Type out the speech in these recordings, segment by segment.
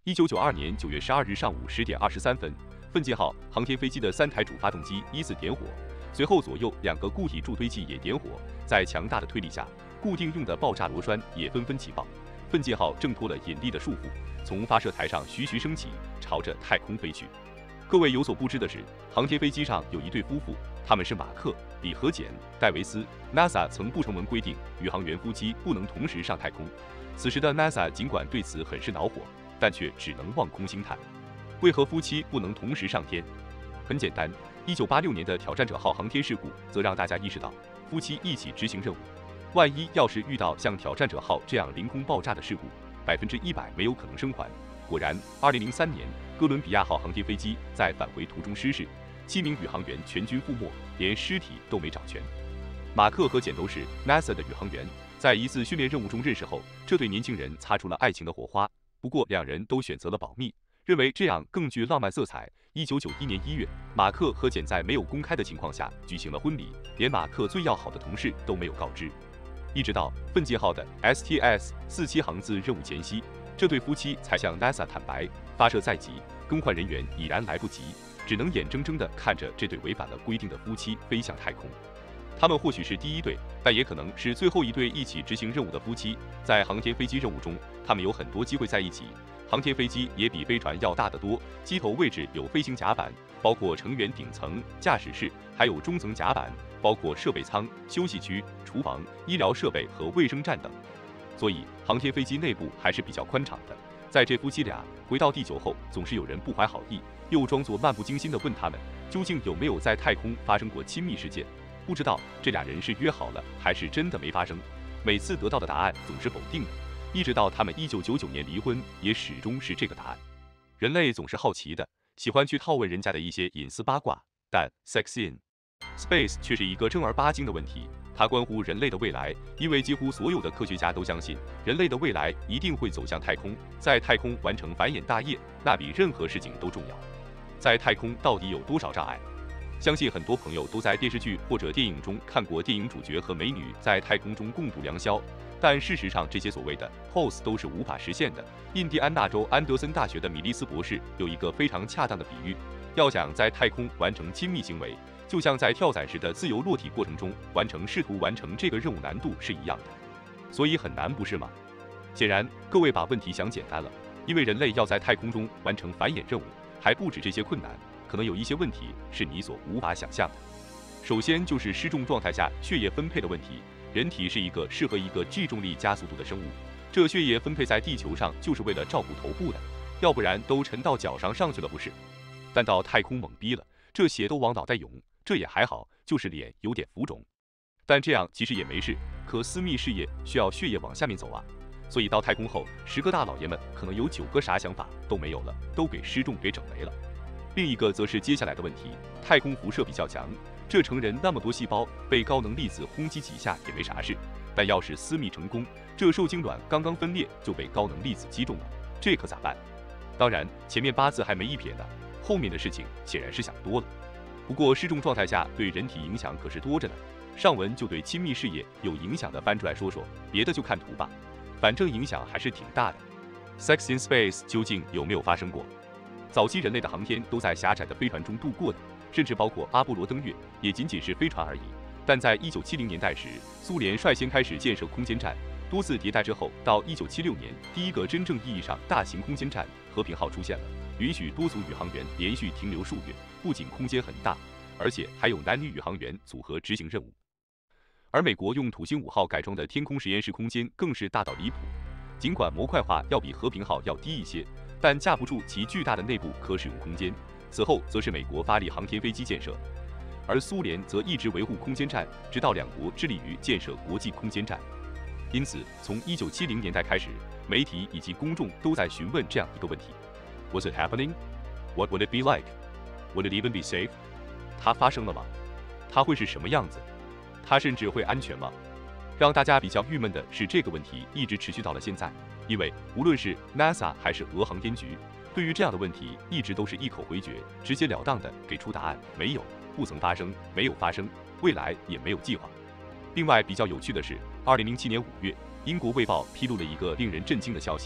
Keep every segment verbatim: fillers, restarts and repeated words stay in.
一九九二年九月十二日上午十点二十三分，奋进号航天飞机的三台主发动机依次点火，随后左右两个固体助推器也点火，在强大的推力下，固定用的爆炸螺栓也纷纷起爆。奋进号挣脱了引力的束缚，从发射台上徐徐升起，朝着太空飞去。各位有所不知的是，航天飞机上有一对夫妇，他们是马克、李和简、戴维斯。NASA 曾不成文规定，宇航员夫妻不能同时上太空。此时的 NASA 尽管对此很是恼火，但却只能望空兴叹。为何夫妻不能同时上天？很简单，一九八六年的挑战者号航天事故则让大家意识到，夫妻一起执行任务，万一要是遇到像挑战者号这样凌空爆炸的事故，百分之一百没有可能生还。果然，二零零三年哥伦比亚号航天飞机在返回途中失事，七名宇航员全军覆没，连尸体都没找全。马克和简都是 NASA 的宇航员，在一次训练任务中认识后，这对年轻人擦出了爱情的火花。不过，两人都选择了保密，认为这样更具浪漫色彩。一九九一年一月，马克和简在没有公开的情况下举行了婚礼，连马克最要好的同事都没有告知。一直到奋进号的 S T S 四七航次任务前夕，这对夫妻才向 NASA 坦白，发射在即，更换人员已然来不及，只能眼睁睁地看着这对违反了规定的夫妻飞向太空。他们或许是第一对，但也可能是最后一对一起执行任务的夫妻。在航天飞机任务中，他们有很多机会在一起。航天飞机也比飞船要大得多，机头位置有飞行甲板，包括成员顶层、驾驶室，还有中层甲板，包括设备舱、休息区、厨房、医疗设备和卫生站等。所以，航天飞机内部还是比较宽敞的。在这夫妻俩回到地球后，总是有人不怀好意，又装作漫不经心地问他们，究竟有没有在太空发生过亲密事件。不知道这俩人是约好了，还是真的没发生。每次得到的答案总是否定的，一直到他们一九九九年离婚，也始终是这个答案。人类总是好奇的，喜欢去套问人家的一些隐私八卦，但 Sex in Space 却是一个正儿八经的问题。它关乎人类的未来，因为几乎所有的科学家都相信，人类的未来一定会走向太空，在太空完成繁衍大业，那比任何事情都重要。在太空到底有多少障碍？相信很多朋友都在电视剧或者电影中看过电影主角和美女在太空中共度良宵，但事实上这些所谓的 P O S 都是无法实现的。印第安纳州安德森大学的米利斯博士有一个非常恰当的比喻，要想在太空完成亲密行为，就像在跳伞时的自由落体过程中完成试图完成这个任务难度是一样的，所以很难，不是吗？显然，各位把问题想简单了，因为人类要在太空中完成繁衍任务，还不止这些困难。可能有一些问题是你所无法想象的。首先就是失重状态下血液分配的问题。人体是一个适合一个 G 重力加速度的生物，这血液分配在地球上就是为了照顾头部的，要不然都沉到脚上上去了不是？但到太空猛逼了，这血都往脑袋涌，这也还好，就是脸有点浮肿。但这样其实也没事，可私密事业需要血液往下面走啊，所以到太空后，十个大老爷们可能有九个啥想法都没有了，都给失重给整没了。另一个则是接下来的问题，太空辐射比较强，这成人那么多细胞被高能粒子轰击几下也没啥事，但要是私密成功，这受精卵刚刚分裂就被高能粒子击中了，这可咋办？当然前面八字还没一撇呢，后面的事情显然是想多了。不过失重状态下对人体影响可是多着呢，上文就对亲密事业有影响的翻出来说说，别的就看图吧，反正影响还是挺大的。 Sex in Space 究竟有没有发生过？早期人类的航天都在狭窄的飞船中度过的，甚至包括阿波罗登月也仅仅是飞船而已。但在一九七零年代时，苏联率先开始建设空间站，多次迭代之后，到一九七六年，第一个真正意义上大型空间站和平号出现了，允许多组宇航员连续停留数月，不仅空间很大，而且还有男女宇航员组合执行任务。而美国用土星五号改装的天空实验室空间更是大到离谱，尽管模块化要比和平号要低一些，但架不住其巨大的内部可使用空间。此后则是美国发力航天飞机建设，而苏联则一直维护空间站，直到两国致力于建设国际空间站。因此，从一九七零年代开始，媒体以及公众都在询问这样一个问题 ：Was it happening? What would it be like? Would it even be safe? 它发生了吗？它会是什么样子？它甚至会安全吗？让大家比较郁闷的是，这个问题一直持续到了现在，因为无论是 NASA 还是俄航天局，对于这样的问题一直都是一口回绝，直截了当的给出答案：没有，不曾发生，没有发生，未来也没有计划。另外比较有趣的是，二零零七年五月，英国卫报披露了一个令人震惊的消息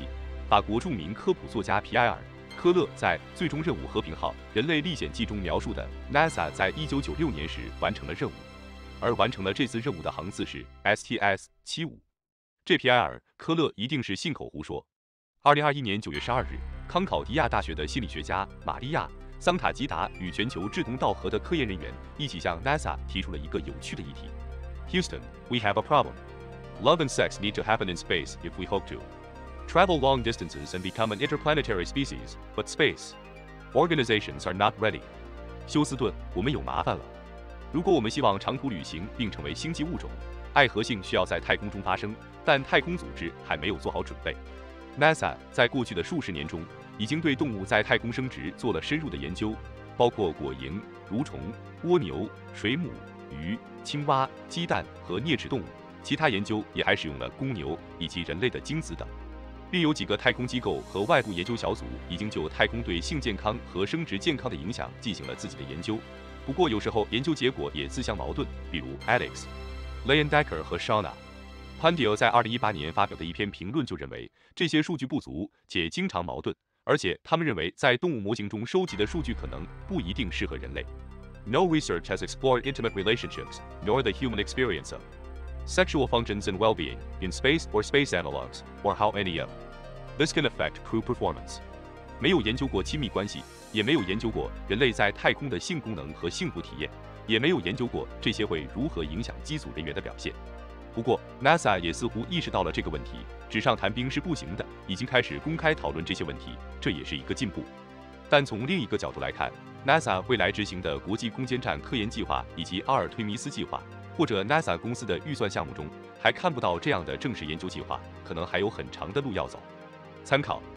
法国著名科普作家皮埃尔·科勒在《最终任务和平号：人类历险记》中描述的 NASA 在一九九六年时完成了任务，而完成了这次任务的航次是 S T S 七十五。这皮埃尔·科勒一定是信口胡说。二零二一年九月十二日，康考迪亚大学的心理学家玛利亚·桑塔吉达与全球志同道合的科研人员一起向 NASA 提出了一个有趣的议题 ：Houston, we have a problem. Love and sex need to happen in space if we hope to travel long distances and become an interplanetary species, but space organizations are not ready. 休斯顿，我们有麻烦了。如果我们希望长途旅行并成为星际物种，爱和性需要在太空中发生，但太空组织还没有做好准备。NASA 在过去的数十年中，已经对动物在太空生殖做了深入的研究，包括果蝇、蠕虫、蜗牛、水母、鱼、青蛙、鸡蛋和啮齿动物。其他研究也还使用了公牛以及人类的精子等。另有几个太空机构和外部研究小组已经就太空对性健康和生殖健康的影响进行了自己的研究。不过有时候研究结果也自相矛盾，比如 Alex、Leyendecker 和 Shauna。Pandil 在二零一八年发表的一篇评论就认为，这些数据不足且经常矛盾，而且他们认为在动物模型中收集的数据可能不一定适合人类。No research has explored intimate relationships, nor the human experience of sexual functions and well-being in space or space analogs, or how any of this can affect crew performance. 没有研究过亲密关系，也没有研究过人类在太空的性功能和幸福体验，也没有研究过这些会如何影响机组人员的表现。不过 NASA 也似乎意识到了这个问题，纸上谈兵是不行的，已经开始公开讨论这些问题，这也是一个进步。但从另一个角度来看， NASA 未来执行的国际空间站科研计划以及阿尔忒弥斯计划，或者 NASA 公司的预算项目中，还看不到这样的正式研究计划，可能还有很长的路要走。参考